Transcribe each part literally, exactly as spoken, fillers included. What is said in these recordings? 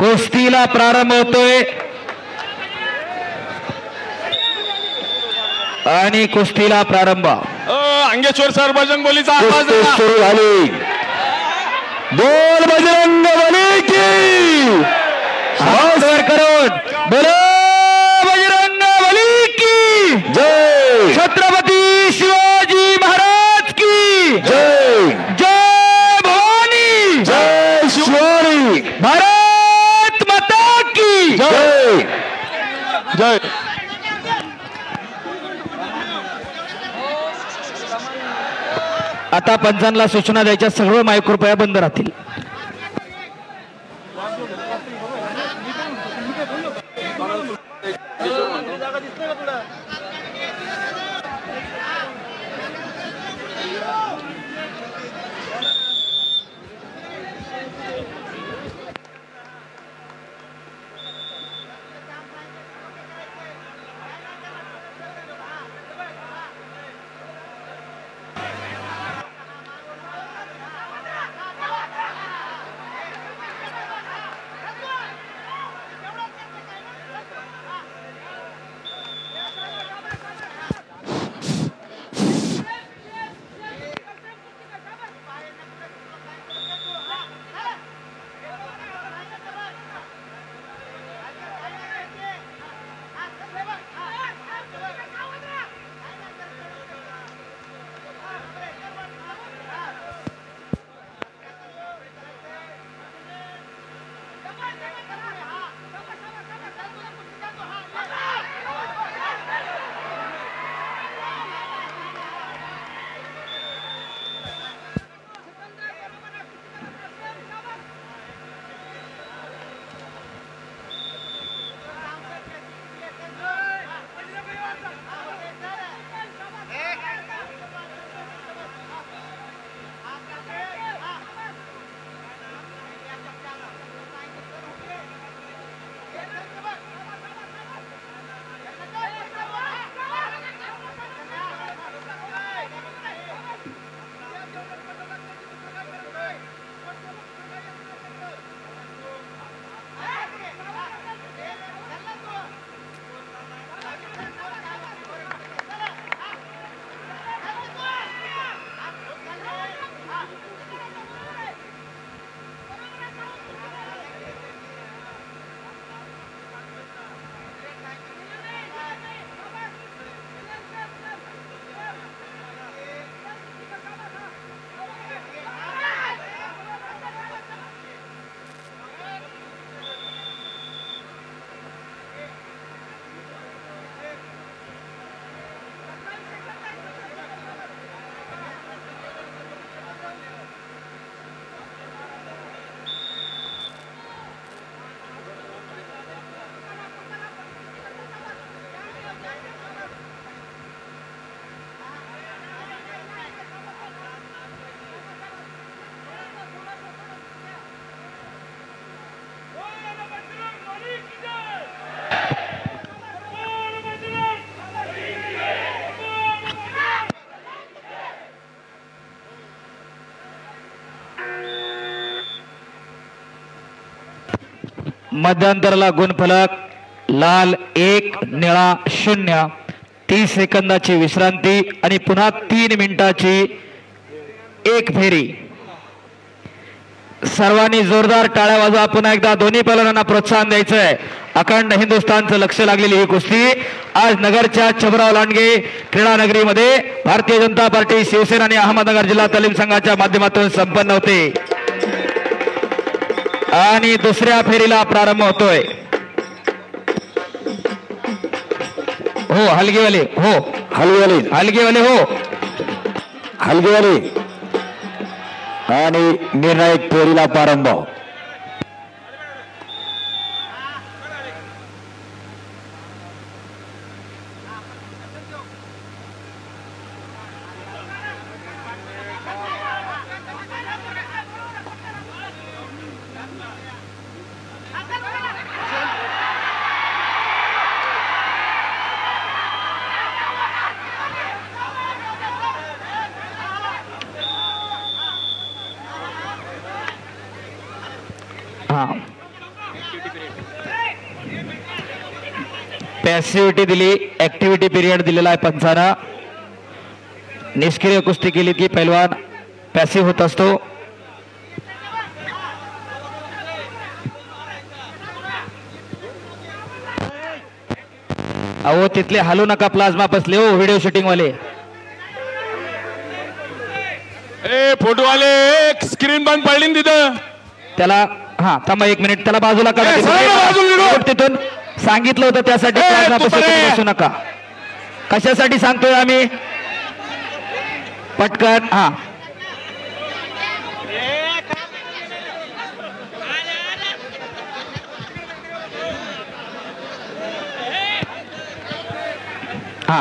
कुस्तीला प्रारंभ होतोय आणि कुस्तीला प्रारंभ अंगेश्वर सर बजरंगबलीचा आवाज सुरू झाली। बोल बजरंगबली की हाथ करून बोलो बजरंगबली की जय। छत्रपती शिवाजी महाराज की जय। जय भवानी जय शिवाजी भारत माता की जय जय। आता पंचांना सूचना द्यायच्या, सर्व माईक कृपया बंद राहतील। मध्यंतराला गुणफलक लाल एक निळा शून्य। तीस सेकंदाची विश्रांती आणि पुन्हा तीन मिनिटाची एक फेरी। सर्वांनी जोरदार टाळ्या वाजवा। पुन्हा एकदा दोन्ही पैलवानांना प्रोत्साहन द्यायचंय। अखंड हिंदुस्थानचं लक्ष लागलेली ही कुस्ती आज नगरच्या छबराव लांडगे क्रीडा नगरीमध्ये भारतीय जनता पार्टी शिवसेना आणि अहमदनगर जिल्हा तालीम संघाच्या माध्यमातून संपन्न होते आणि दुसऱ्या फेरीला प्रारंभ होतोय। हो हलगेवाले हो हलगेवाले हलगेवाले हो हलगेवाले आणि निर्णायक फेरीला प्रारंभ। पॅसिव्हिटी दिली, ऍक्टिव्हिटी पिरियड दिलेला आहे पंचानं. निष्क्रिय कुस्ती केली की पैलवान पॅसिव्ह होत असतो. अहो तिथले हलू नका, प्लाझ्मा बसले हो व्हिडिओ शूटिंग वाले. ए फोटोवाले स्क्रीन बंद पडली ना तिथं. त्याला हा थांबा एक मिनिट, त्याला बाजूला काढा. ए, सरळ बाजूला निघू. तिथून सांगितलं होतं त्यासाठी ए, प्लाझ्मा तू बसले, परे. तुम्ही बसू नका. कशासाठी सांगतोय आम्ही? पटकन हा हा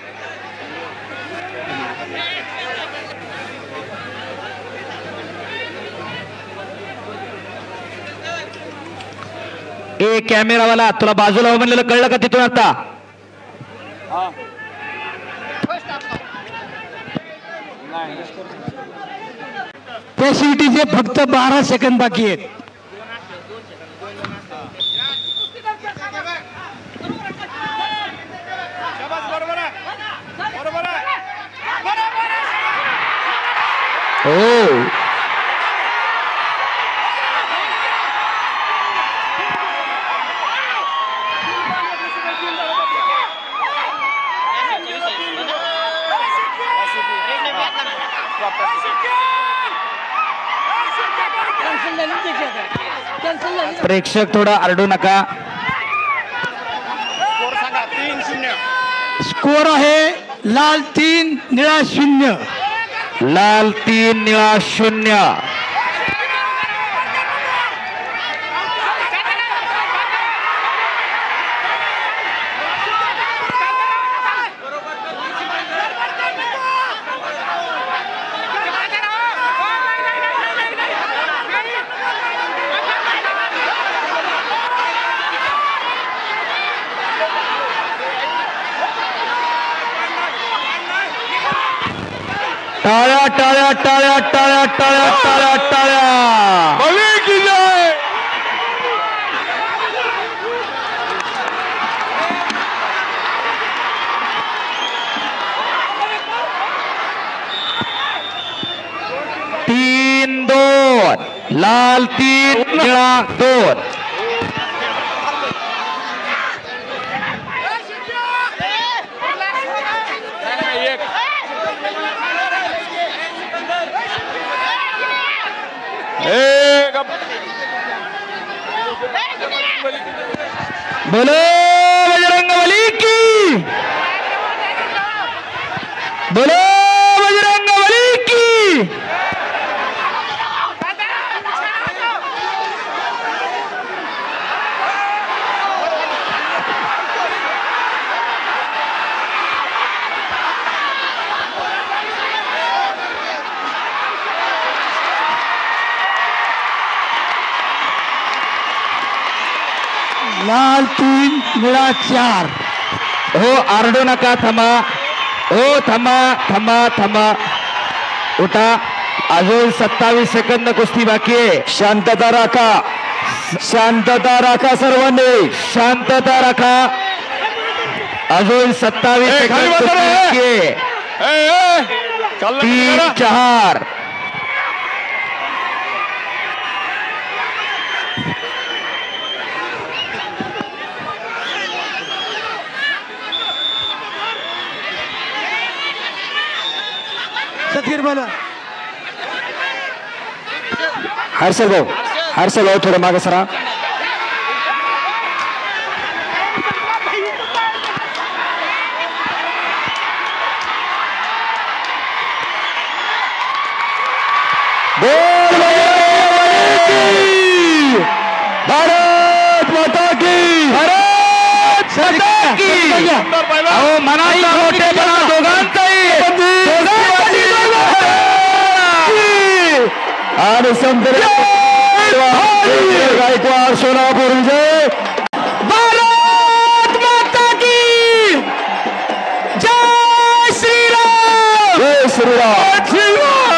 ए कॅमेरावाला, तुला बाजूला हो म्हणलेलं कळलं का तिथून आता? पॅसिव्हिटीचे फक्त बारा सेकंद बाकी आहेत. हो प्रेक्षक थोडा आरडू नका. स्कोर आहे लाल तीन निळा शून्य. लाल तीन निळा शून्य. टाळ्या टाळ्या टाळ्या टाळ्या टाळ्या टाळ्या टाळ्या. भले की जय. तीन दोन, लाल तीन निळा दोन. ए गप. बोलो बजरंगबली की, बोलो बजरंगबली की. लाल तीन निळा चार. हो आरडू नका, थांबा. हो थांबा थांबा थांबा, उठा. अजून सत्तावीस सेकंद कुस्ती बाकी आहे. शांतता राखा, शांतता राखा सर्वांनी. शांतता राखा. अजून सत्तावीस ए, खाली सेकंद बसा कुस्ती रे. बाकी आहे. ए, ए. चाललं की तीन जरा. चार. सतीर बोला. हर्षल भाऊ, हर्षल भाऊ थोडं मागे सरा. बोल भारत माता की, भारत माता की. सुंदर पहिला. अहो मनाचा मोठेपणा दोघांचाही. आणि संत गायकवाड सोलापूर जय. भारत माता की जय श्रीराम. जय श्रीराम.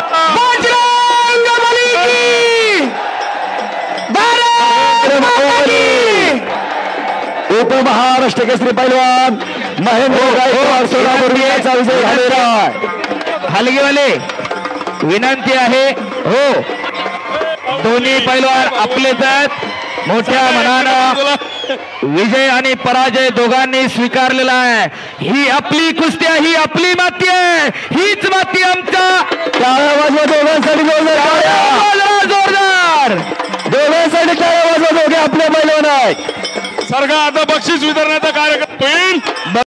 बजरंगबली की. भारत माता उपमहाराष्ट्र केसरी पैलवान महेंद्र गायकवाड सोलापूर यांचा विजय झालेला आहे. हलगीवाले विनंती आहे हो दोन्ही पैलवान आपलेच आहेत. मोठ्या मनानं विजय आणि पराजय दोघांनी स्वीकारलेला आहे. ही आपली कुस्ती आहे, ही आपली माती आहे, हीच माती आमच्या. टाळ्या वाजवा दोघांसाठी, जोरदार जोरदार दोघांसाठी टाळ्या वाजवा. दोघे आपले पैलवान आहेत. सरकार आता बक्षीस वितरणाचा कार्यक्रम होईल.